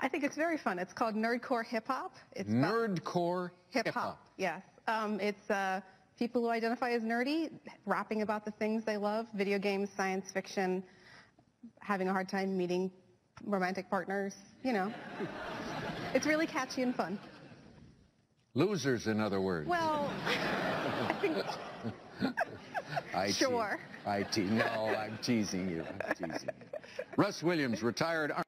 I think it's very fun. It's called Nerdcore Hip Hop. It's Nerdcore Hip Hop. Yes. It's people who identify as nerdy, rapping about the things they love, video games, science fiction, having a hard time meeting romantic partners, you know. It's really catchy and fun. Losers, in other words. Well, I think... Sure. No, I'm teasing you. Russ Williams, retired